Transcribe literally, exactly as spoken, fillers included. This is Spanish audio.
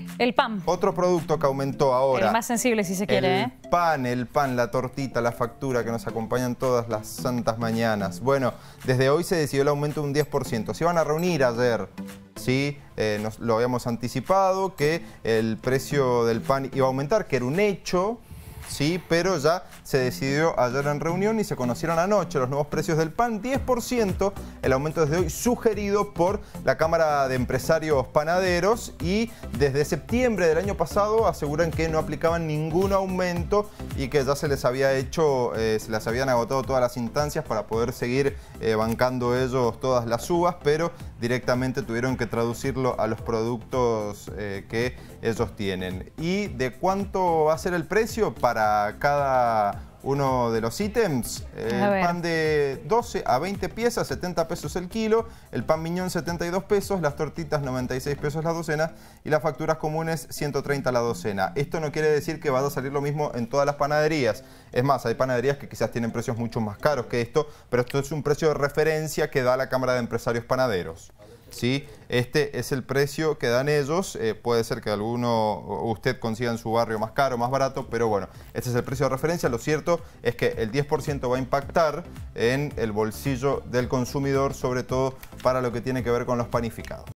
El pan. Otro producto que aumentó ahora. El más sensible, si se quiere, El ¿eh? pan, el pan, la tortita, la factura que nos acompañan todas las santas mañanas. Bueno, desde hoy se decidió el aumento de un diez por ciento. Se iban a reunir ayer, ¿sí? Eh, nos lo habíamos anticipado, que el precio del pan iba a aumentar, que era un hecho. Sí, pero ya se decidió ayer en reunión y se conocieron anoche los nuevos precios del pan. diez por ciento el aumento desde hoy sugerido por la Cámara de Empresarios Panaderos, y desde septiembre del año pasado aseguran que no aplicaban ningún aumento y que ya se les había hecho, eh, se les habían agotado todas las instancias para poder seguir eh, bancando ellos todas las subas, pero directamente tuvieron que traducirlo a los productos eh, que ellos tienen. ¿Y de cuánto va a ser el precio para cada uno de los ítems? El pan de doce a veinte piezas, setenta pesos el kilo, el pan miñón setenta y dos pesos, las tortitas noventa y seis pesos la docena y las facturas comunes ciento treinta la docena. Esto no quiere decir que vaya a salir lo mismo en todas las panaderías. Es más, hay panaderías que quizás tienen precios mucho más caros que esto, pero esto es un precio de referencia que da la Cámara de Empresarios Panaderos. ¿Sí? Este es el precio que dan ellos. Eh, puede ser que alguno, usted consiga en su barrio más caro, más barato, pero bueno, este es el precio de referencia. Lo cierto es que el diez por ciento va a impactar en el bolsillo del consumidor, sobre todo para lo que tiene que ver con los panificados.